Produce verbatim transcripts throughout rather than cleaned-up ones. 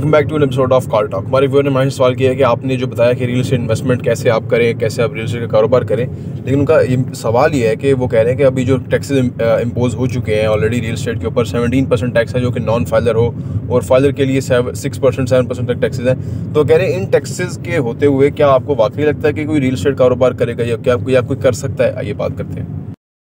Welcome back to episode of call talk. हमारे viewer ने हमारे सवाल किया है कि आपने जो बताया कि रियल एस्टेट इन्वेस्टमेंट कैसे आप करें, कैसे आप रियल एस्टेट का कारोबार करें, लेकिन उनका सवाल ये है कि वो कह रहे हैं कि अभी जो टैक्सेस इम्पोज हो चुके हैं ऑलरेडी रियल एस्टेट के ऊपर सत्रह परसेंट टैक्स है जो कि नॉन फाइलर हो, और फाइलर के लिए सिक्स परसेंट सेवन परसेंट तक टैक्सेस हैं। तो कह रहे हैं इन टैक्सेस के होते हुए क्या आपको वाकई लगता है कि कोई रियल एस्टेट कारोबार करेगा या क्या कोई कोई कर सकता है? आइए बात करते हैं।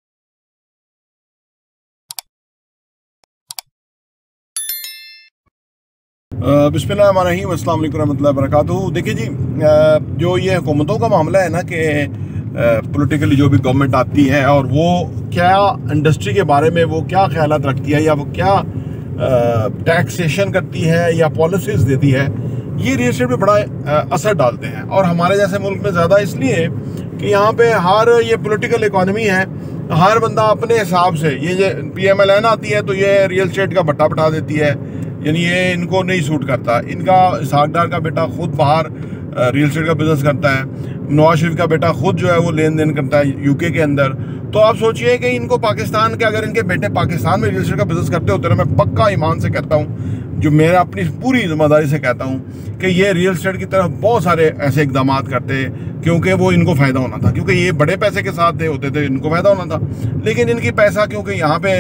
बिस्मिल्लाहिर्रहमानिर्रहीम, अस्सलाम वालेकुम रहमतुल्लाहि वबरकातुहू। देखिए जी, जो ये हुकूमतों का मामला है ना कि पॉलिटिकली जो भी गवर्नमेंट आती है और वो क्या इंडस्ट्री के बारे में वो क्या ख्यालात रखती है या वो क्या टैक्सेशन करती है या पॉलिसीज़ देती है, ये रियल एस्टेट पे बड़ा असर डालते हैं। और हमारे जैसे मुल्क में ज़्यादा इसलिए कि यहाँ पे हर ये पॉलिटिकल इकॉनमी है, हर बंदा अपने हिसाब से, ये पी एम एल एन आती है तो ये रियल एस्टेट का भट्टा बैठा देती है, यानी ये इनको नहीं सूट करता। इनका इसहाक का बेटा खुद बाहर रियल एस्टेट का बिजनेस करता है, नवाज शरीफ का बेटा खुद जो है वो लेन देन करता है यूके के अंदर। तो आप सोचिए कि इनको पाकिस्तान के, अगर इनके बेटे पाकिस्तान में रियल एस्टेट का बिजनेस करते होते ना, मैं पक्का ईमान से कहता हूँ, जो मेरा अपनी पूरी जिम्मेदारी से कहता हूँ कि ये रियल एस्टेट की तरफ बहुत सारे ऐसे इकदाम करते, क्योंकि वो इनको फ़ायदा होना था, क्योंकि ये बड़े पैसे के साथ दे होते थे, इनको फ़ायदा होना था। लेकिन इनकी पैसा, क्योंकि यहाँ पे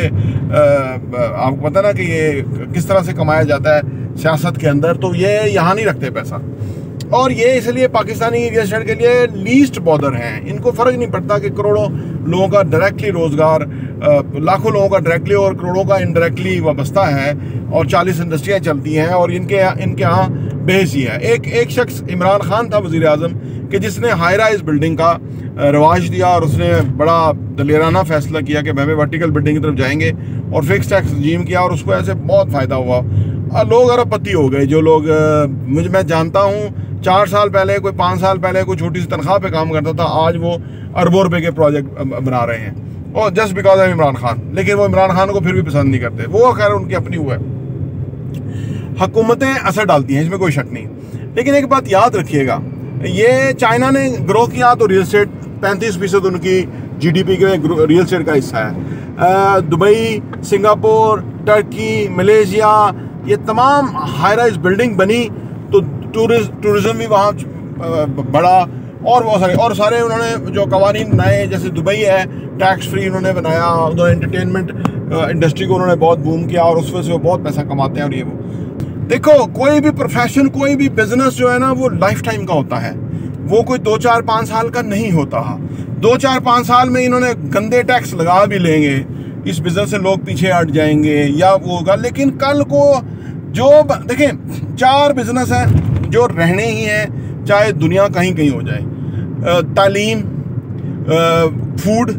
आपको पता ना कि ये किस तरह से कमाया जाता है सियासत के अंदर, तो ये यहाँ नहीं रखते पैसा, और ये इसलिए पाकिस्तानी रियल एस्टेट के लिए लीस्ट बॉर्डर हैं। इनको फ़र्क नहीं पड़ता कि करोड़ों लोगों का डायरेक्टली रोज़गार, लाखों लोगों का डायरेक्टली और करोड़ों का इनडायरेक्टली वाबस्ता है, और चालीस इंडस्ट्रियाँ चलती हैं, और इनके इनके यहाँ बेस ही है। एक एक शख्स इमरान खान था वज़ीर आज़म, कि जिसने हाई राइज बिल्डिंग का रवाज दिया, और उसने बड़ा दलेराना फैसला किया कि भाई वर्टिकल बिल्डिंग की तरफ जाएंगे, और फिक्स टैक्स रजीम किया, और उसको ऐसे बहुत फ़ायदा हुआ। लोग अरबपति हो गए, जो लोग मुझे मैं जानता हूँ चार साल पहले, कोई पाँच साल पहले कोई छोटी सी तनख्वाह पे काम करता था, आज वो अरबों रुपए के प्रोजेक्ट बना रहे हैं, और just because of Imran Khan. लेकिन वो इमरान खान को फिर भी पसंद नहीं करते, वो खैर उनकी अपनी हुआ है। हुकूमतें असर डालती हैं, इसमें कोई शक नहीं। लेकिन एक बात याद रखिएगा, ये चाइना ने ग्रो किया तो रियल एस्टेट पैंतीस फीसद उनकी जी डी पी के रियल एस्टेट का हिस्सा है। दुबई, सिंगापुर, टर्की, मलेशिया, ये तमाम हाई राइज बिल्डिंग बनी तो टूरिज्म भी वहाँ बढ़ा, और बहुत सारे और सारे उन्होंने जो कवानीन बनाए, जैसे दुबई है टैक्स फ्री उन्होंने बनाया, उन्होंने एंटरटेनमेंट इंडस्ट्री को उन्होंने बहुत बूम किया, और उस वजह से वो बहुत पैसा कमाते हैं। और ये वो देखो, कोई भी प्रोफेशन, कोई भी बिजनेस जो है ना, वो लाइफ टाइम का होता है, वो कोई दो चार पाँच साल का नहीं होता। दो चार पाँच साल में इन्होंने गंदे टैक्स लगा भी लेंगे, इस बिजनेस से लोग पीछे हट जाएंगे या वो होगा, लेकिन कल को जो देखें, चार बिजनेस हैं जो रहने ही हैं, चाहे दुनिया कहीं कहीं हो जाए। तालीम, फूड,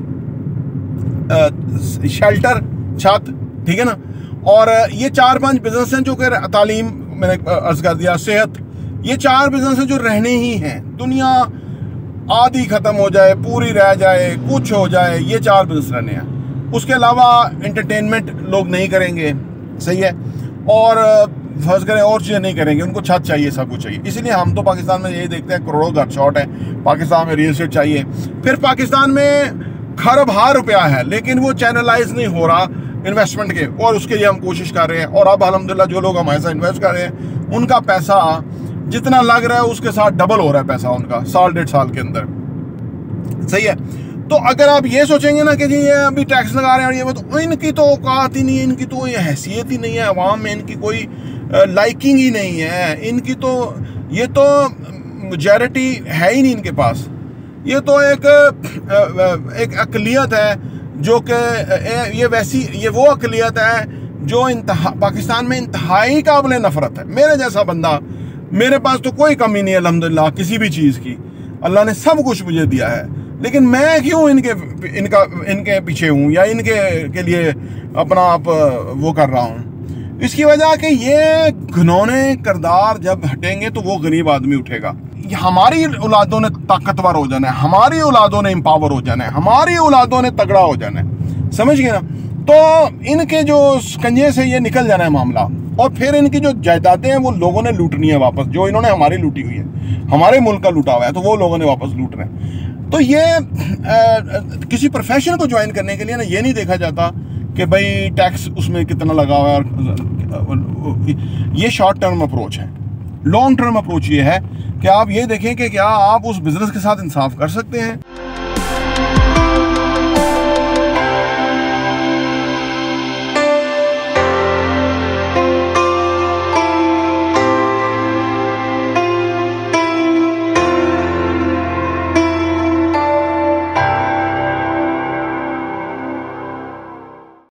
शेल्टर, छत, ठीक है ना, और ये चार पांच बिजनेस हैं जो कि तालीम मैंने अर्ज कर दिया, सेहत, ये चार बिजनेस हैं जो रहने ही हैं। दुनिया आधी ख़त्म हो जाए, पूरी रह जाए, कुछ हो जाए, ये चार बिजनेस रहने हैं। उसके अलावा एंटरटेनमेंट लोग नहीं करेंगे, सही है, और फर्ज करें और चीज़ें नहीं करेंगे, उनको छत चाहिए, सब कुछ चाहिए। इसलिए हम तो पाकिस्तान में यही देखते हैं, करोड़ों का शॉट है, पाकिस्तान में रियल एस्टेट चाहिए। फिर पाकिस्तान में खरब हार रुपया है, लेकिन वो चैनलाइज नहीं हो रहा इन्वेस्टमेंट के, और उसके लिए हम कोशिश कर रहे हैं। और अब अल्हम्दुलिल्लाह जो लोग हमारे साथ इन्वेस्ट कर रहे हैं, उनका पैसा जितना लग रहा है उसके साथ डबल हो रहा है पैसा उनका, साल डेढ़ साल के अंदर, सही है। तो अगर आप ये सोचेंगे ना कि जी ये अभी टैक्स लगा रहे हैं और ये वो, तो इनकी तो औकात ही नहीं है, इनकी तो ये हैसियत ही नहीं है, अवाम में इनकी कोई लाइकिंग ही नहीं है, इनकी तो ये तो मेजॉरिटी है ही नहीं इनके पास। ये तो एक एक अक़लियत है जो कि ये वैसी ये वो अक़लियत है जो इंतहा पाकिस्तान में इंतहाई काबिल नफ़रत है। मेरे जैसा बंदा, मेरे पास तो कोई कमी नहीं है अल्हम्दुलिल्लाह किसी भी चीज़ की, अल्लाह ने सब कुछ मुझे दिया है, लेकिन मैं क्यों इनके इनका इनके पीछे हूँ या इनके के लिए अपना आप वो कर रहा हूँ? इसकी वजह कि ये घिनौने किरदार जब हटेंगे तो वो गरीब आदमी उठेगा। हमारी औलादों ने ताकतवर हो जाना है, हमारी औलादों ने एम्पावर हो जाना है, हमारी औलादों ने तगड़ा हो जाना है, समझ गए ना। तो इनके जो कंजे से ये निकल जाना है मामला, और फिर इनकी जो जायदादें हैं वो लोगों ने लूटनी है वापस, जो इन्होंने हमारी लूटी हुई है, हमारे मुल्क का लूटा हुआ है, तो वो लोगों ने वापस लूट रहे हैं। तो ये आ, किसी प्रोफेशन को ज्वाइन करने के लिए ना ये नहीं देखा जाता कि भाई टैक्स उसमें कितना लगा हुआ है, और ये शॉर्ट टर्म अप्रोच है। लॉन्ग टर्म अप्रोच ये है कि आप ये देखें कि क्या आप उस बिज़नेस के साथ इंसाफ कर सकते हैं।